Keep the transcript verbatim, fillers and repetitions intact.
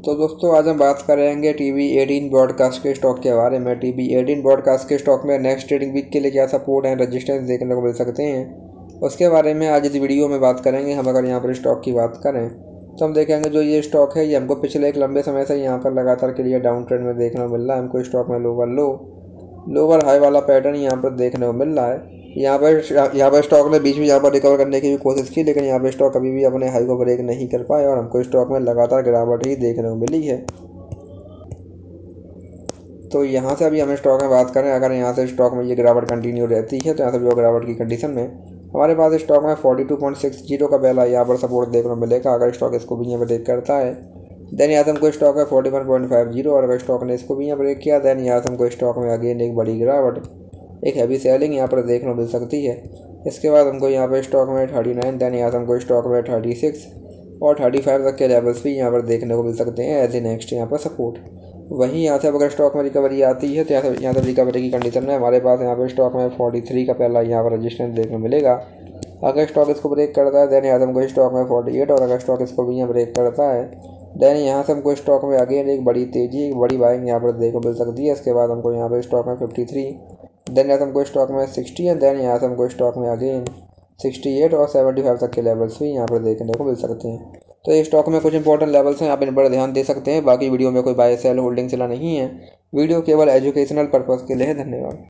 तो दोस्तों आज हम बात करेंगे टी वी एटीन ब्रॉडकास्ट के स्टॉक के बारे में। टी वी एटीन ब्रॉडकास्ट के स्टॉक में नेक्स्ट ट्रेडिंग वीक के लिए क्या सपोर्ट एंड रेजिस्टेंस देखने को मिल सकते हैं, उसके बारे में आज इस वीडियो में बात करेंगे। हम अगर यहाँ पर स्टॉक की बात करें तो हम देखेंगे जो ये स्टॉक है ये हमको पिछले एक लंबे समय से यहाँ पर लगातार के लिए डाउन ट्रेंड में देखने को मिल रहा है। हमको स्टॉक में लोअर लो लोअर हाई वाला पैटर्न यहाँ पर देखने को मिल रहा है। यहाँ पर यहाँ पर स्टॉक ने बीच में यहाँ पर रिकवर करने की भी कोशिश की, लेकिन यहाँ पर स्टॉक अभी भी अपने हाई को ब्रेक नहीं कर पाए और हमको स्टॉक में लगातार गिरावट ही देखने को मिली है। तो यहाँ से अभी हम स्टॉक में बात करें, अगर यहाँ से स्टॉक में ये गिरावट कंटिन्यू रहती है तो यहाँ से भी गिरावट की कंडीशन में हमारे पास स्टॉक में forty two point six zero का पहला यहाँ पर सपोर्ट देखने को मिलेगा। अगर स्टॉक इसको भी यहाँ पर ब्रेक करता है देन यहाँ से हमको स्टॉक है forty one point five zero, और अगर स्टॉक ने इसको भी यहाँ ब्रेक किया देन यहाँ से हमको स्टॉक में अगेन एक बड़ी गिरावट, एक हैवी सेलिंग यहाँ पर देखने को मिल सकती है। इसके बाद हमको यहाँ पर स्टॉक में थर्टी नाइन देन यहाँ से हमको स्टॉक में थर्टी सिक्स और थर्टी फाइव तक के लेवल्स भी यहाँ पर देखने को मिल सकते हैं एज ए नेक्स्ट यहाँ पर सपोर्ट। वहीं यहाँ से अगर स्टॉक में रिकवरी आती है तो यहाँ से यहाँ से रिकवरी की कंडीशन में हमारे पास यहाँ पर स्टॉक में फोर्टी थ्री का पहला यहाँ पर रजिस्टेंस देखने को मिलेगा। अगर स्टॉक इसको ब्रेक करता है देन यहाँ से हमको स्टॉक में फोर्टी एट, और अगर स्टॉक इसको भी यहाँ ब्रेक करता है देन यहाँ से हमको स्टॉक में अगेन एक बड़ी तेज़ी एक बड़ी बाइंग यहाँ पर देखने को मिल सकती है। इसके बाद हमको यहाँ पर स्टॉक में फिफ्टी थ्री देन यहाँ से हमको स्टॉक में सिक्सटी है देन यहाँ से हमको स्टॉक में अगेन सिक्सटी एट और सेवेंटी फाइव तक के लेवल्स भी यहाँ पर देखने को मिल सकते हैं। तो ये स्टॉक में कुछ इंपॉर्टेंट लेवल्स हैं, आप इन पर ध्यान दे सकते हैं। बाकी वीडियो में कोई बाय सेल होल्डिंग चला नहीं है, वीडियो केवल एजुकेशनल पर्पज़ के लिए है। धन्यवाद।